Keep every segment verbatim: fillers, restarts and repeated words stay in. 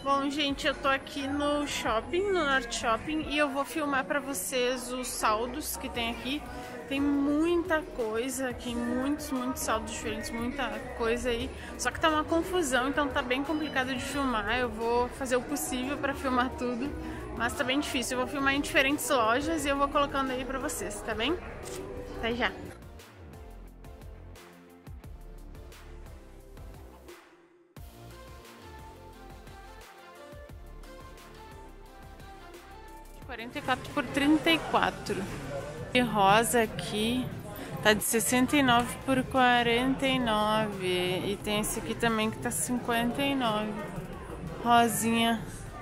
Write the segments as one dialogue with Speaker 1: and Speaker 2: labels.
Speaker 1: Bom, gente, eu tô aqui no shopping, no Norte Shopping, e eu vou filmar pra vocês os saldos que tem aqui. Tem muita coisa aqui, muitos, muitos saldos diferentes, muita coisa aí. Só que tá uma confusão, então tá bem complicado de filmar. Eu vou fazer o possível pra filmar tudo, mas tá bem difícil. Eu vou filmar em diferentes lojas e eu vou colocando aí pra vocês, tá bem? Até já! quarenta e quatro por trinta e quatro. E rosa aqui tá de sessenta e nove por quarenta e nove. E tem esse aqui também que tá cinquenta e nove. Rosinha.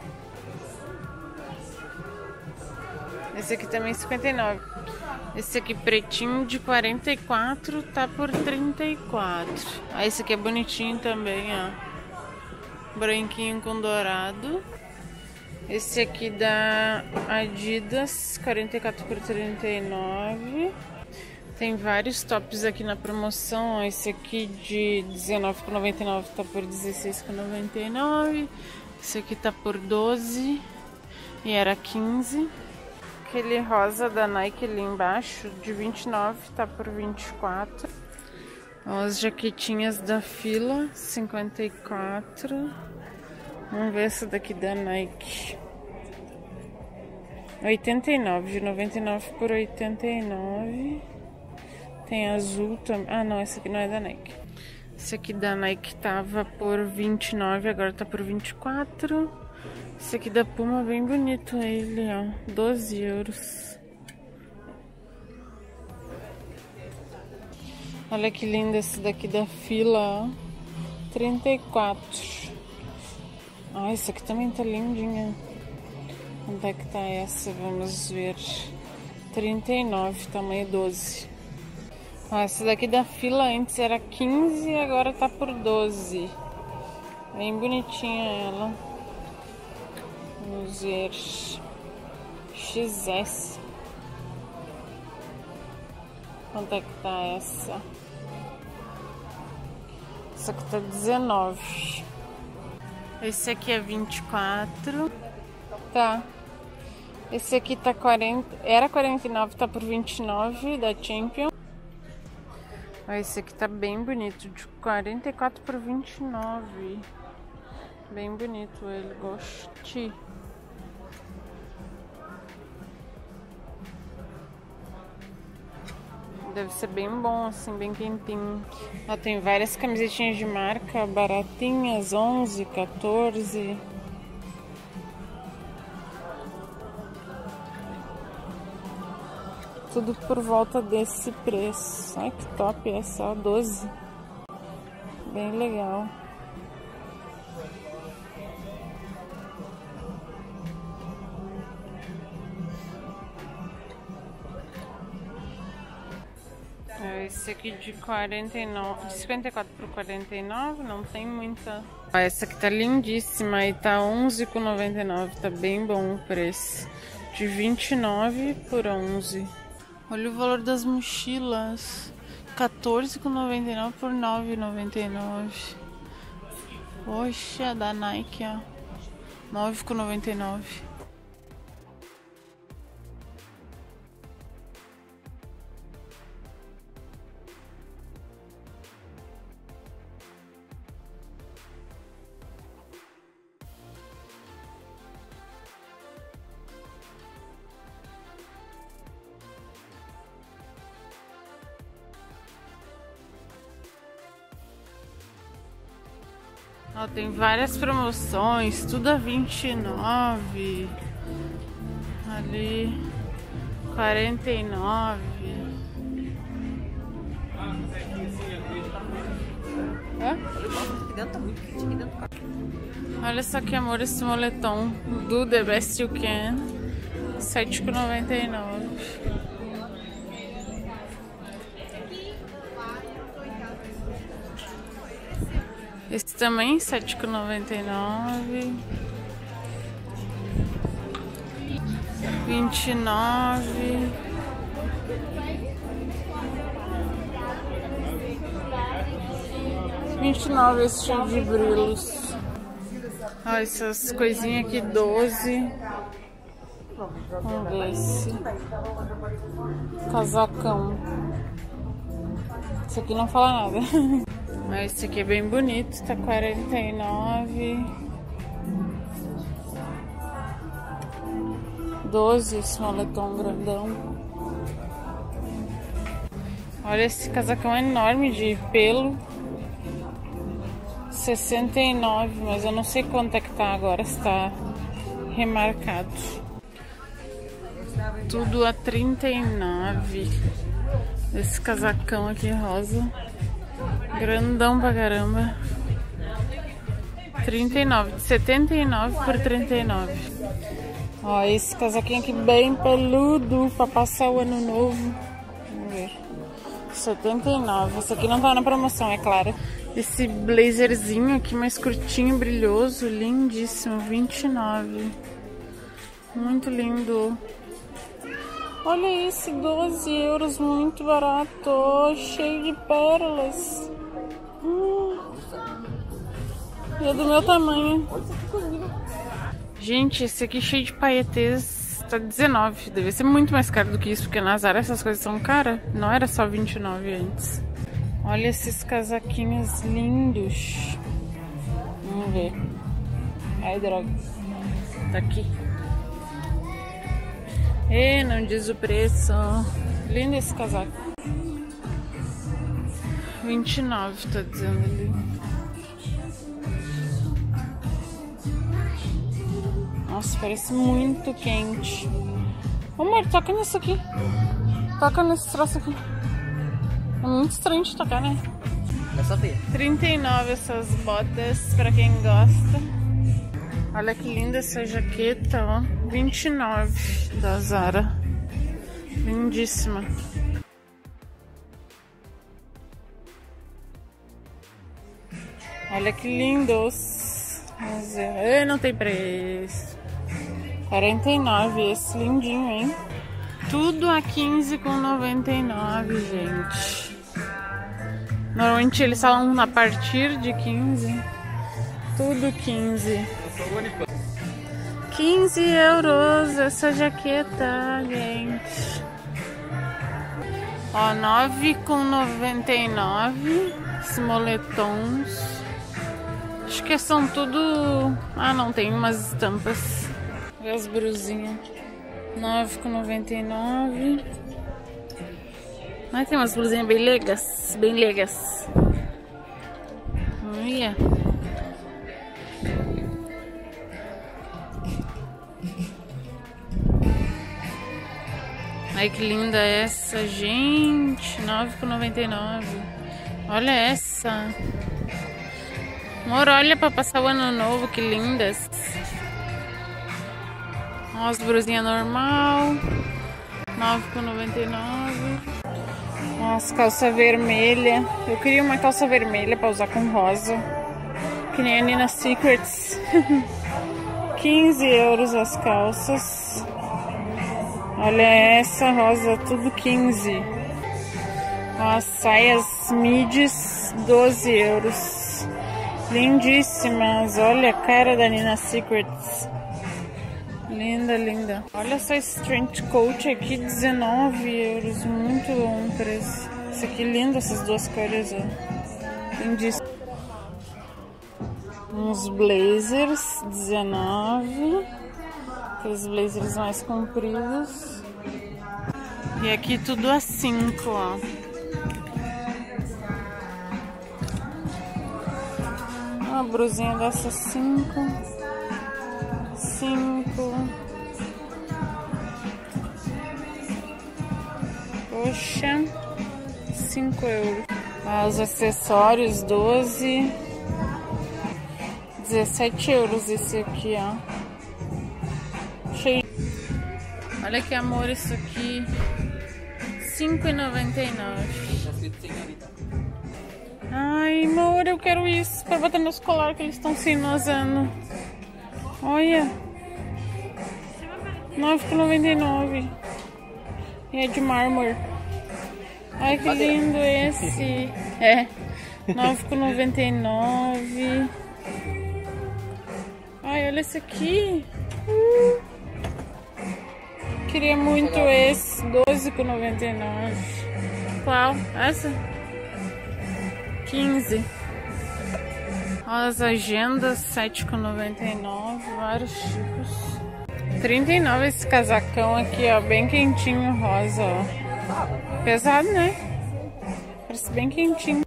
Speaker 1: Esse aqui também cinquenta e nove. Esse aqui pretinho de quarenta e quatro tá por trinta e quatro. Ah, esse aqui é bonitinho também, ó. Branquinho com dourado. Esse aqui da Adidas, quarenta e quatro por trinta e nove. Tem vários tops aqui na promoção. Esse aqui de dezenove por noventa e nove tá por dezesseis por noventa e nove. Esse aqui tá por doze e era quinze. Aquele rosa da Nike ali embaixo de vinte e nove tá por vinte e quatro. As jaquetinhas da Fila, cinquenta e quatro. Vamos ver essa daqui da Nike. oitenta e nove, de noventa e nove por oitenta e nove. Tem azul também. Ah, não, essa aqui não é da Nike. Esse aqui da Nike tava por vinte e nove, agora tá por vinte e quatro. Esse aqui da Puma, bem bonito ele, ó. doze euros. Olha que lindo esse daqui da Fila, ó. trinta e quatro. Ah, essa aqui também tá lindinha. Onde é que tá essa? Vamos ver. trinta e nove, tamanho doze. Ah, essa daqui da Fila antes era quinze e agora tá por doze. Bem bonitinha ela. Vamos ver. X S. Quanto é que tá essa? Essa aqui tá dezenove. Esse aqui é vinte e quatro. Tá. Esse aqui tá quarenta. Era quarenta e nove, tá por vinte e nove da Champion. Esse aqui tá bem bonito, de quarenta e quatro por vinte e nove. Bem bonito ele, gostei. Deve ser bem bom, assim, bem quentinho. Ó, tem várias camisetinhas de marca baratinhas, onze, quatorze. Tudo por volta desse preço. Ai, que top, é só doze. Bem legal. Esse aqui de quarenta e nove, cinquenta e quatro por quarenta e nove, não tem muita. Ah, essa aqui tá lindíssima e tá onze por noventa e nove, tá bem bom o preço. De vinte e nove por onze. Olha o valor das mochilas. quatorze por noventa e nove por nove por noventa e nove. Poxa, da Nike, ó. nove por noventa e nove. Ó, tem várias promoções, tudo a vinte e nove. Ali quarenta e nove. É? Olha só que amor esse moletom do The Best You Can, sete por noventa e nove. Esse também, sete por noventa e nove. vinte e nove. vinte e nove esse cheio de brilhos. Ó, essas coisinhas aqui, doze. Vamos ver esse casacão. Esse aqui não fala nada. Mas esse aqui é bem bonito, tá quarenta e nove. doze, esse moletom grandão. Olha esse casacão enorme de pelo. sessenta e nove, mas eu não sei quanto é que tá agora, se tá remarcado. Tudo a trinta e nove. Esse casacão aqui rosa. Grandão pra caramba. trinta e nove. setenta e nove por trinta e nove. Ó, esse casaquinho aqui bem peludo pra passar o ano novo. Vamos ver. setenta e nove. Esse aqui não tá na promoção, é claro. Esse blazerzinho aqui mais curtinho, brilhoso, lindíssimo. vinte e nove. Muito lindo. Olha esse, doze euros, muito barato, cheio de pérolas. Hum. E é do meu tamanho. Gente, esse aqui cheio de paetês tá dezenove. Deve ser muito mais caro do que isso, porque na Zara essas coisas são caras. Não era só vinte e nove antes. Olha esses casaquinhos lindos. Vamos ver. Ai, droga. Tá aqui. E não diz o preço. Lindo esse casaco. vinte e nove, tá dizendo ali. Nossa, parece muito quente. Ô, amor, toca nisso aqui. Toca nesse troço aqui. É muito estranho de tocar, né?
Speaker 2: É só ver.
Speaker 1: trinta e nove essas botas, pra quem gosta. Olha que linda essa jaqueta, ó. vinte e nove da Zara. Lindíssima. Olha que lindos. Vamos ver. Ai, não tem preço. quarenta e nove esse lindinho, hein? Tudo a quinze com noventa e nove, gente. Normalmente eles falam a partir de quinze. Tudo quinze. quinze euros essa jaqueta, gente. Ó, nove com noventa e nove. Esses moletons. Acho que são tudo... Ah, não, tem umas estampas. E as brusinhas. nove com noventa e nove. Ah, tem umas blusinhas bem legas. Bem legas. Olha. Ai, que linda essa, gente. nove com noventa e nove. Olha essa. Amor, olha pra passar o ano novo, que lindas. Ó, as brusinhas normal. nove com noventa e nove. Ó, as calças vermelhas. Eu queria uma calça vermelha pra usar com rosa. Que nem a Nina Secrets. quinze euros as calças. Olha essa rosa, tudo quinze. Ó, as saias midis, doze euros. Lindíssimas. Olha a cara da Nina Secrets. Linda, linda. Olha só esse trench coat aqui, dezenove euros. Muito bom o preço. Esse aqui lindo, essas duas cores, ó. Lindíssimo. Uns blazers, dezenove. Aqueles blazers mais compridos. E aqui tudo a cinco, ó. Uma brusinha dessa cinco. cinco. Poxa, cinco euros. Ah, os acessórios, doze. dezessete euros esse aqui, ó. Cheio. Olha que amor isso aqui. cinco e noventa e nove. Ai, amor, eu quero isso pra botar meus colares que eles estão se usando. Olha. nove e noventa e nove. E é de mármore. Ai, que lindo esse. É. nove e noventa e nove. Ai, olha esse aqui. Uh. Queria muito esse. doze reais e noventa e nove centavos. Qual? Essa? quinze. Olha as agendas. sete reais e noventa e nove centavos. Vários tipos. trinta e nove esse casacão aqui, ó. Bem quentinho, rosa, ó. Pesado, né? Parece bem quentinho.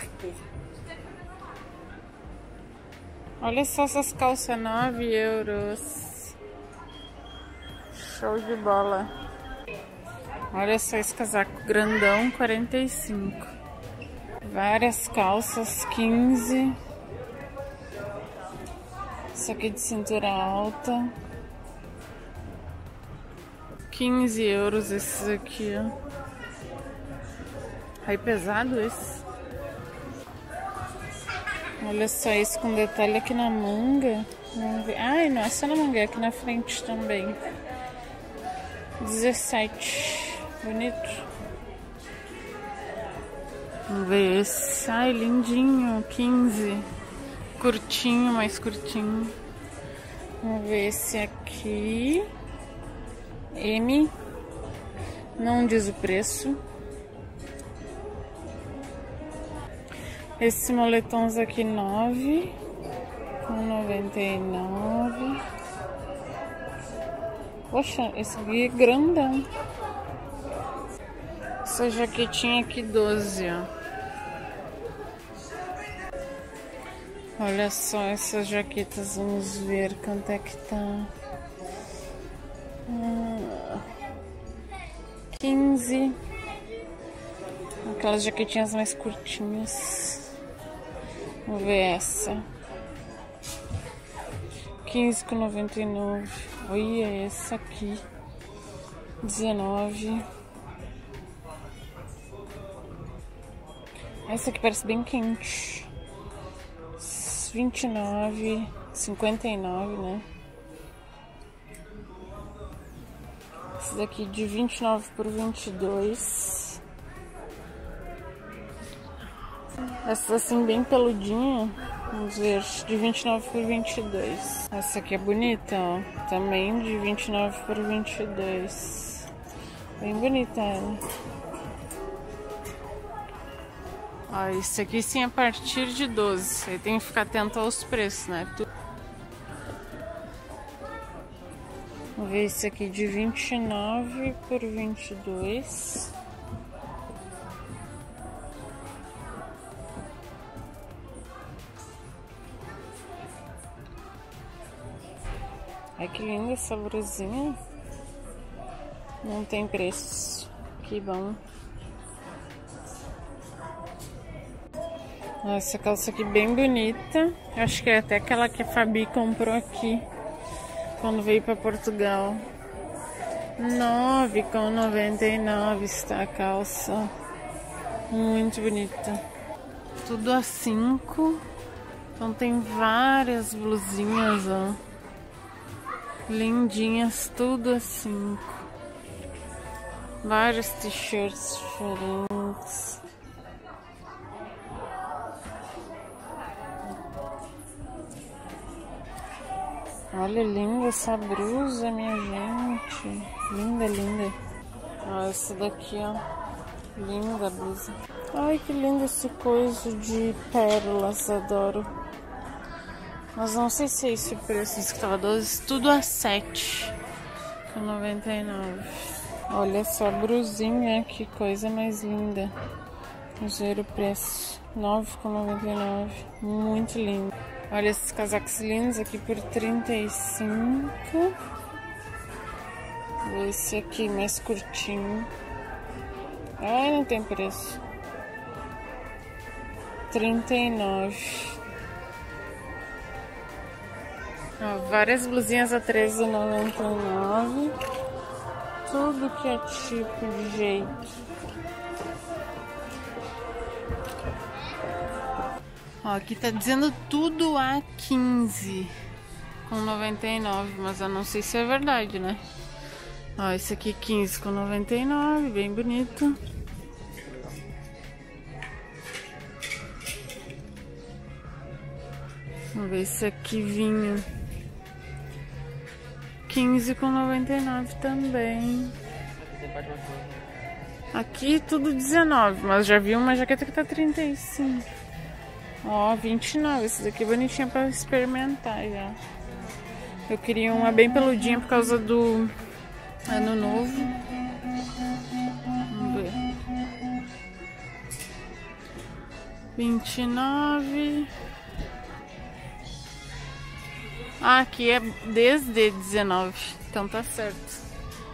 Speaker 1: Olha só essas calças, nove euros. Show de bola. Olha só esse casaco grandão, quarenta e cinco. Várias calças, quinze. Isso aqui de cintura alta. quinze euros esses aqui, ó. Aí pesado esse. Olha só isso com detalhe aqui na manga. Vamos ver. Ai, não é só na manga, é aqui na frente também. dezessete. Bonito. Vamos ver esse. Ai, lindinho. quinze. Curtinho, mais curtinho. Vamos ver esse aqui. M. Não diz o preço. Esse moletons aqui, nove com noventa e nove. Poxa, esse aqui é grandão. Essa jaquetinha aqui, doze, ó. Olha só essas jaquetas, vamos ver quanto é que tá. Hum, quinze. Aquelas jaquetinhas mais curtinhas. Vamos ver essa. quinze com noventa e nove. Olha essa aqui. dezenove. Essa aqui parece bem quente. vinte e nove. cinquenta e nove, né? Esse daqui de vinte e nove por vinte e dois. Essa assim bem peludinha, vamos ver, de vinte e nove por vinte e dois. Essa aqui é bonita, ó, também de vinte e nove por vinte e dois. Bem bonita ela. Ó, esse aqui sim a partir de doze. Aí tem que ficar atento aos preços, né? Vamos ver esse aqui de vinte e nove por vinte e dois. Ai, que linda essa blusinha. Não tem preço. Que bom. Essa calça aqui bem bonita. Eu acho que é até aquela que a Fabi comprou aqui quando veio para Portugal. nove reais e noventa e nove centavos está a calça. Muito bonita. Tudo a cinco. Então tem várias blusinhas, ó. Lindinhas, tudo a cinco. Vários t-shirts diferentes. Olha, linda essa blusa, minha gente. Linda, linda. Ó, essa daqui, ó. Linda a blusa. Ai, que lindo esse coisa de pérolas, adoro. Mas não sei se é esse o preço, esse que tava doze, tudo a sete com noventa e nove. Olha só a brusinha, que coisa mais linda. Vamos ver o preço, nove com noventa e nove, muito lindo. Olha esses casacos lindos aqui por trinta e cinco. Esse aqui mais curtinho. Ai, não tem preço. trinta e nove. Ó, várias blusinhas a treze reais e noventa e nove. Tudo que é tipo de jeito. Ó, aqui tá dizendo tudo a quinze com noventa e nove, mas eu não sei se é verdade, né? Ó, esse aqui quinze com noventa e nove, bem bonito. Vamos ver esse aqui, vinho. quinze com noventa e nove também. Aqui tudo dezenove, mas já vi uma jaqueta que tá trinta e cinco. Ó, vinte e nove. Essa daqui é bonitinha pra experimentar já. Eu queria uma bem peludinha por causa do ano novo. Vamos ver. vinte e nove. Ah, aqui é desde dezenove, então tá certo.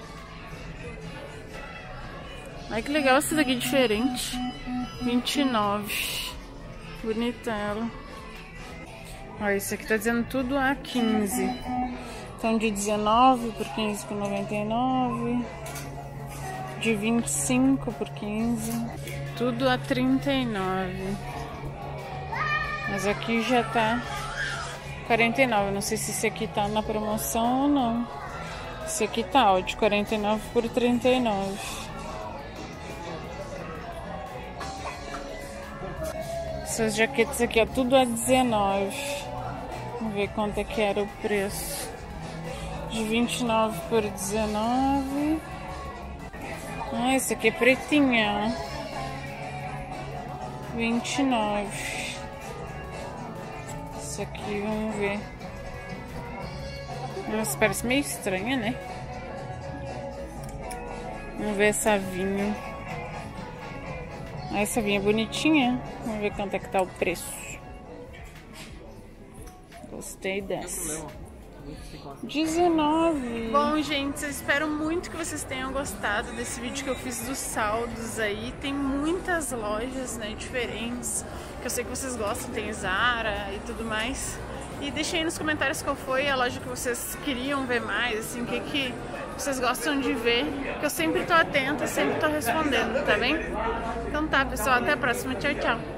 Speaker 1: Ai, que legal essa daqui diferente. vinte e nove. Bonita ela. Olha, isso aqui tá dizendo tudo a quinze. Então de dezenove por quinze por noventa e nove. De vinte e cinco por quinze. Tudo a trinta e nove. Mas aqui já tá quarenta e nove. Não sei se esse aqui tá na promoção ou não. Esse aqui tá, ó, de quarenta e nove por trinta e nove. Essas jaquetas aqui, ó, tudo a dezenove. Vamos ver quanto é que era o preço. De vinte e nove por dezenove. Ah, esse aqui é pretinha, ó. vinte e nove. Esse aqui, vamos ver. Nossa, parece meio estranha, né? Vamos ver essa vinha. Ah, essa vinha é bonitinha. Vamos ver quanto é que tá o preço. Gostei dessa. dezenove. Bom, gente, eu espero muito que vocês tenham gostado desse vídeo que eu fiz dos saldos aí. Tem muitas lojas, né, diferentes, que eu sei que vocês gostam. Tem Zara e tudo mais. E deixem aí nos comentários qual foi a loja que vocês queriam ver mais, assim, o que, que vocês gostam de ver, que eu sempre tô atenta, sempre tô respondendo, tá bem? Então tá, pessoal, até a próxima. Tchau, tchau.